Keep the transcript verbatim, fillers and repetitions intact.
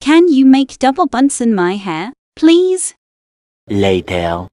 Can you make double buns in my hair, please? Later.